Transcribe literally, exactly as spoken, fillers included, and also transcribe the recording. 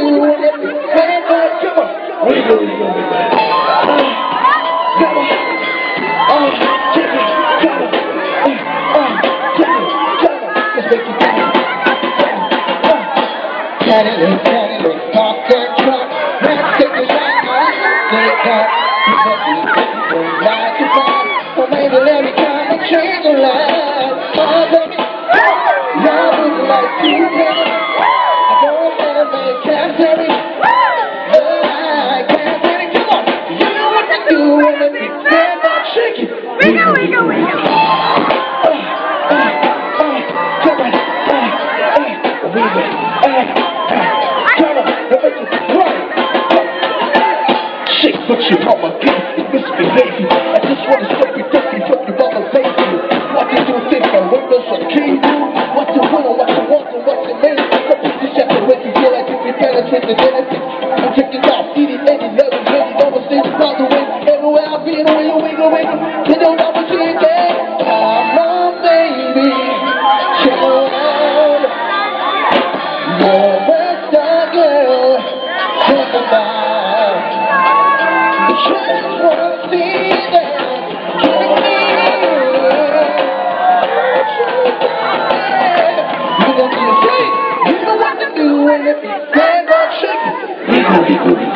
do when it be bad boy? Come on. Wiggle, wiggle, wiggle. Come on. Oh, check it. Come on. Oh, check it. Come on. Let's make it come on. Cadillac, Cadillac, park that truck. Let's take a shot. Take that. Don't like to fight. Well, maybe let me come and change the life. Oh, baby. Love is like you, baby. I don't have a can't tell it. I can't tell it. Come on. You know what to do when it be bad boy. Shake it. Wiggle, wiggle, wiggle. Uh, uh, uh, come on. Uh, uh, wiggle. Uh, but you know my game is misbehaving. I just want to stop you, don't be talking about my baby. What did you think I went was a king? What you want, what you want, and what you made? What did you shut the way you feel like you can penetrate the benefits? I'm taking off, eating any level, ready, almost in the crowd, the way. Everywhere I've been, wiggle, wiggle, wiggle. You don't know what you're getting. I'm a baby. Show out. You're the star girl. Think about. Just wanna see that. You gon' be afraid. You know what to do when it be bad boy shaking.